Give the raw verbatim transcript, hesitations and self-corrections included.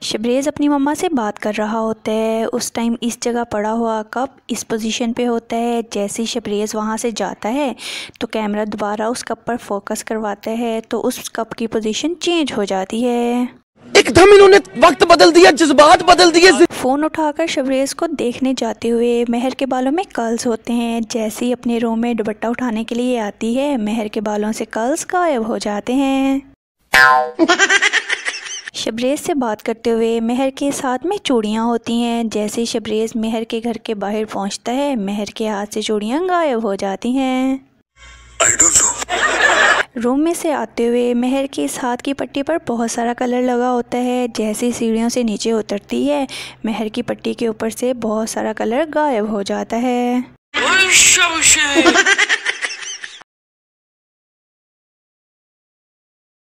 शबरेज़ अपनी मम्मा से बात कर रहा होता है। उस टाइम इस जगह पड़ा हुआ कप इस पोजीशन पे होता है। जैसे ही शबरेज़ वहाँ से जाता है तो कैमरा दोबारा उस कप पर फोकस करवाता है तो उस कप की पोजीशन चेंज हो जाती है। एकदम इन्होंने वक्त बदल दिया, जज्बात बदल दिए। फ़ोन उठाकर शबरेज़ को देखने जाते हुए महर के बालों में कर्ल्स होते हैं। जैसे ही अपने रूम में दुपट्टा उठाने के लिए आती है महर के बालों से कर्ल्स गायब हो जाते हैं। शबरेज़ से बात करते हुए महर के साथ में चूड़ियाँ होती हैं। जैसे ही शबरेज़ महर के घर के बाहर पहुंचता है महर के हाथ से चूड़ियाँ गायब हो जाती हैं। रूम में से आते हुए महर के इस हाथ की पट्टी पर बहुत सारा कलर लगा होता है। जैसे सीढ़ियों से नीचे उतरती है महर की पट्टी के ऊपर से बहुत सारा कलर गायब हो जाता है।